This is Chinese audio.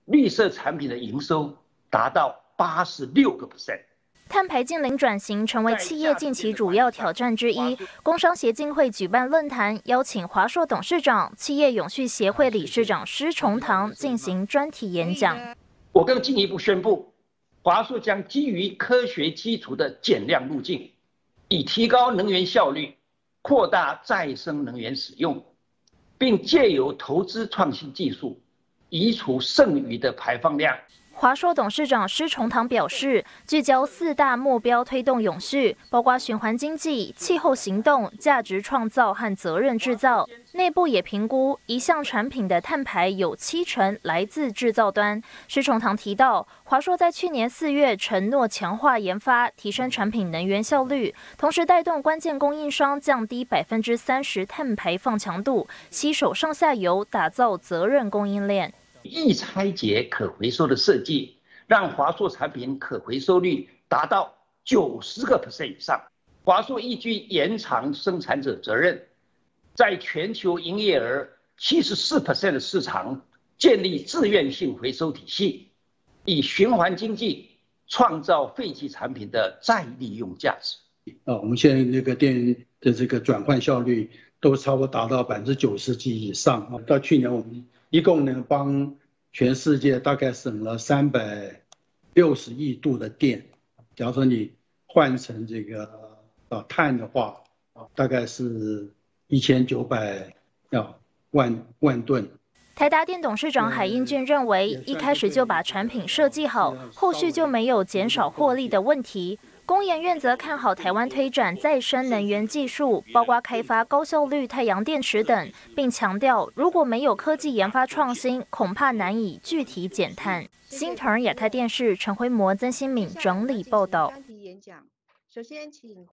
绿色产品的营收达到86%。 碳排净零转型成为企业近期主要挑战之一。工商协进会举办论坛，邀请华硕董事长、企业永续协会理事长施崇棠进行专题演讲。 我更进一步宣布，华硕将基于科学基础的减量路径，以提高能源效率、扩大再生能源使用，并借由投资创新技术，移除剩余的排放量。 华硕董事长施崇棠表示，聚焦4大目标推动永续，包括循环经济、气候行动、价值创造和责任制造。内部也评估一项产品的碳排有70%来自制造端。施崇棠提到，华硕在去年4月承诺强化研发，提升产品能源效率，同时带动关键供应商降低30%碳排放强度，携手上下游打造责任供应链。 易拆解可回收的设计，让华硕产品可回收率达到90%以上。华硕依据延长生产者责任，在全球营业额74%的市场建立自愿性回收体系，以循环经济创造废弃产品的再利用价值。 我们现在那个电的这个转换效率都差不多达到90%及以上。到去年我们一共呢帮全世界大概省了360亿度的电。假如说你换成这个碳的话，大概是1900万吨。 台达电董事长海英俊认为，一开始就把产品设计好，后续就没有减少获利的问题。工研院则看好台湾推展再生能源技术，包括开发高效率太阳电池等，并强调如果没有科技研发创新，恐怕难以具体减碳。新唐亚太电视陈辉模、曾新敏整理报道。 首先请